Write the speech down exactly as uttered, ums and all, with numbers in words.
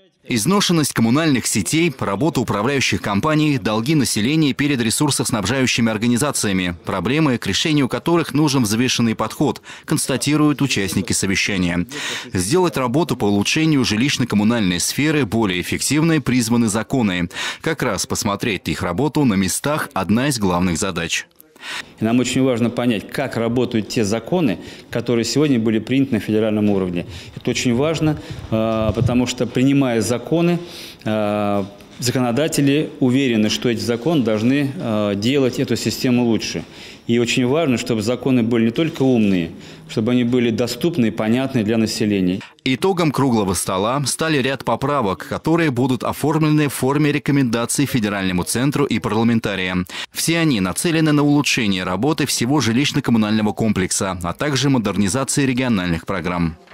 Изношенность коммунальных сетей, работа управляющих компаний, долги населения перед ресурсоснабжающими организациями, проблемы, к решению которых нужен взвешенный подход, констатируют участники совещания. Сделать работу по улучшению жилищно-коммунальной сферы более эффективной призваны законы. Как раз посмотреть их работу на местах – одна из главных задач. И нам очень важно понять, как работают те законы, которые сегодня были приняты на федеральном уровне. Это очень важно, потому что, принимая законы, законодатели уверены, что эти законы должны делать эту систему лучше. И очень важно, чтобы законы были не только умные, чтобы они были доступны и понятны для населения. Итогом круглого стола стали ряд поправок, которые будут оформлены в форме рекомендаций Федеральному центру и парламентариям. Все они нацелены на улучшение работы всего жилищно-коммунального комплекса, а также модернизации региональных программ.